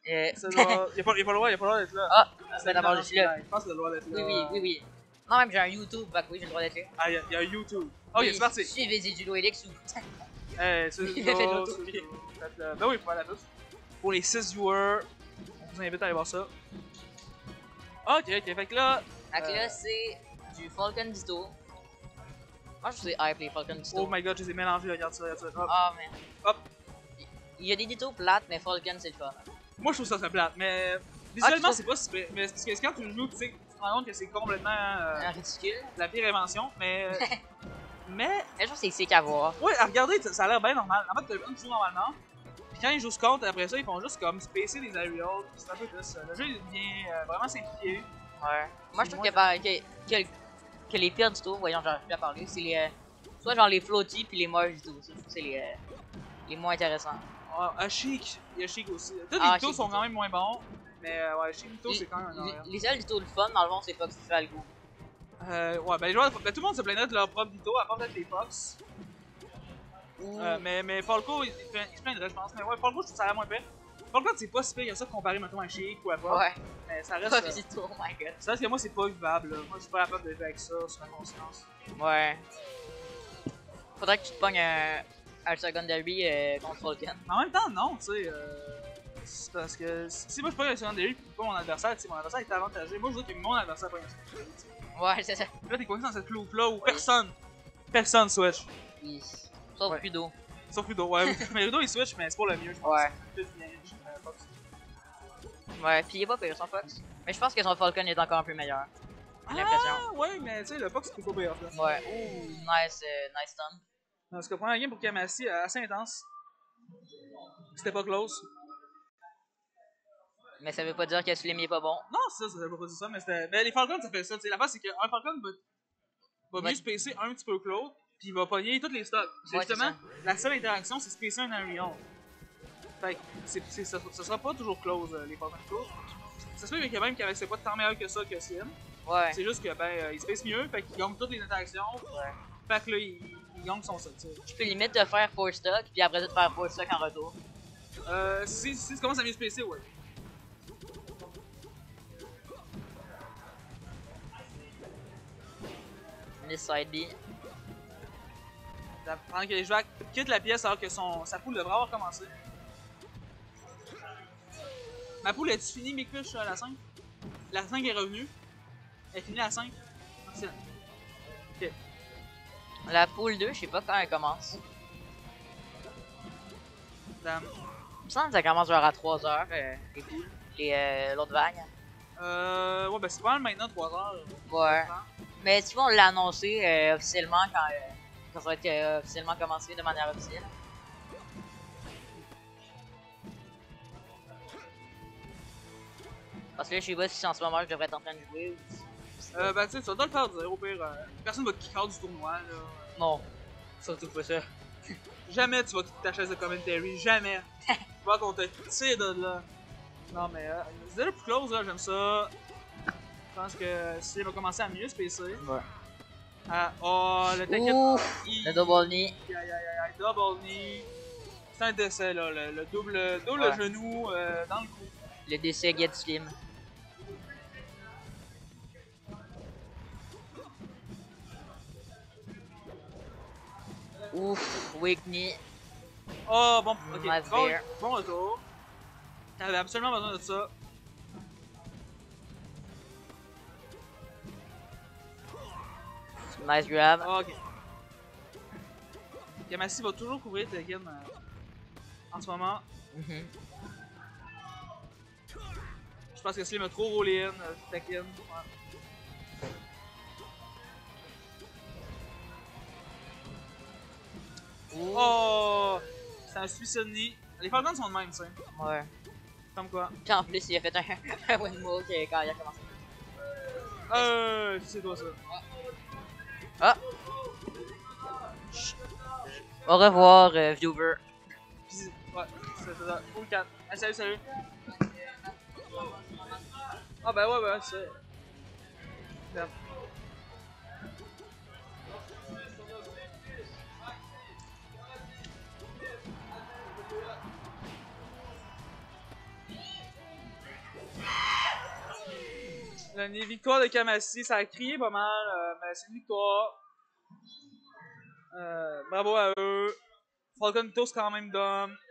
Il a pas le droit d'être là. Ah, C'est d'abord, je suis là. Je pense qu'il a le droit d'être là. Oui. Non, même j'ai un YouTube, bah oui, j'ai le droit d'être là. Ah, il y a YouTube. Ok, Oui, c'est parti. Suivez Judo Elix ou. C'est Il a fait de l'auto. Ben oui, pour la tous. Pour les 6 viewers, on vous invite à aller voir ça. Ok, fait que là. Fait que là, c'est du Falcon Ditto. Moi, je sais hype les Falcon Ditto. Oh my god, je les ai mélangés, regarde ça. Hop. Ah, mais. Hop. Il y a des Ditto plates, mais Falcon, c'est le fun. Moi, je trouve ça très plate, mais visuellement, c'est pas super. Mais c'est parce que quand tu le joues, tu sais, tu te rends compte que c'est complètement Ridicule. la pire invention, mais. mais. Je trouve que c'est sick à voir. Ouais, à regarder, ça a l'air bien normal. En fait, tu joues normalement. Puis quand ils jouent Scout, après ça, ils font juste comme spacer des aerials. C'est un peu plus. Le jeu il devient vraiment simplifié. Ouais. Moi, je trouve que les pires Ditto, voyons, j'arrive plus à parler, c'est les. Soit genre les floaty puis les moches Ditto. Je trouve que c'est les moins intéressants. Ashik, il y a Ashik aussi. Tous les Ah, Ditto sont quand même moins bons. Mais ouais, Ashik Ditto, c'est quand même un horaire. Les seuls Ditto le fun, dans le fond, c'est Fox qui fait le goût. Ouais, ben les joueurs, ben, tout le monde se plaindrait de leur propre Ditto, à part peut-être les Fox. Mais Falco, il se plaindrait, je pense. Mais ouais, Falco, je trouve ça a l'air moins pire. Falco, c'est pas si pire que ça comparé maintenant à Ashik ou à Fox. Ouais. Mais ça reste. Pas Ditto, oh my god. Ça reste que moi, c'est pas vivable. Là. Moi, je suis pas capable de jouer avec ça sur ma conscience. Ouais. Faudrait que tu te pognes un secondary contre Falcon. Mais en même temps, non, tu sais. C'est parce que si moi je pogne un secondary pis pas mon adversaire, tu sais, mon adversaire est avantagé. Moi, je veux que mon adversaire pogne un secondary. Ouais, c'est ça. Là, t'es coincé dans cette loupe là où personne switch. Oui. Sauf Ouais. Rudo. Sauf Rudo, ouais. Mais Rudo il switch, mais c'est pour le mieux, je pense. Ouais. Plus bien, Fox. Ouais, pis il est pas pire son Fox. Mais je pense que son Falcon est encore un peu meilleur. J'ai l'impression. Ah, ouais, mais tu sais, le Fox c'est pas pire là. Ouais. Ouh, nice stun. Parce que première game pour Kamasi, assez intense. C'était pas close. Mais ça veut pas dire que Slim est pas bon. Non, ça veut pas dire ça, mais c'était. Mais les Falcons, ça fait ça. La face, c'est qu'un Falcon va mieux spacer un petit peu que l'autre, puis il va pogner tous les stocks. C'est Ouais, justement, la seule interaction, c'est spacer un aerial. Fait que ça sera pas toujours close, les Falcons close. Ça se peut qu'il y a même qu'avec c'est pas tant meilleur que ça que Slim. Ouais. C'est juste que, ben, il space mieux, fait qu'il gagne toutes les interactions. Ouais. Fait que là, il gagne son set, tu sais. Tu peux limite te faire 4 stock, puis après ça te faire 4 stock en retour. Si tu commences à mieux spacer, ouais. Miss side B. Pendant que les joueurs quittent la pièce alors que sa poule devrait avoir commencé. Ma poule est-tu finie, Mikfish, à la 5? La 5 est revenue. Elle est finie à la 5? Excellent. Ok. La poule 2, je sais pas quand elle commence. Damn. Il me semble que ça commence genre à 3h, les poules. L'autre vague. Ouais, ben c'est pas mal maintenant, 3 heures. Ouais. Mais tu vois, on l'a annoncé officiellement quand ça va être officiellement commencé de manière officielle. Parce que là, je sais pas si en ce moment je devrais être en train de jouer ou. Ben tu sais, tu vas le faire dire, au pire. Personne va te kick out du tournoi, là. Non. Surtout pas ça. Jamais tu vas quitter ta chaise de commentary, jamais. Tu vois qu'on te tire de là. Non, mais c'est déjà plus close, là, j'aime ça. Je pense que s'il va commencer à mieux spacer. Ouais. Oh, le taquet. Ouf, le double knee. Aïe, double knee. C'est un décès, là, le double Ouais. genou dans le cou. Le décès Get Slim. Ouf, weak knee. Oh, bon, ok. Nice Bon, bear. bon retour. T'avais absolument besoin de ça. Nice grab. Oh, ok. Yamassi va toujours couvrir Tekken en ce moment. Mhm. Je pense que Slim a trop rollé in Tekken. Ouais. Oh! C'est un suicide knee. Les Falcons sont de même, ça. Ouais. Comme quoi. Puis en plus, il a fait un windmill quand il a commencé. C'est toi ça. Ah! Au revoir, viewer. Puis, ouais, c'est ça. Full 4. Ah, salut. Ah, ben ouais, c'est. Damn. Les victoires de Kamasi, ça a crié pas mal, mais c'est une victoire. Bravo à eux. Falcon Toast quand même d'homme.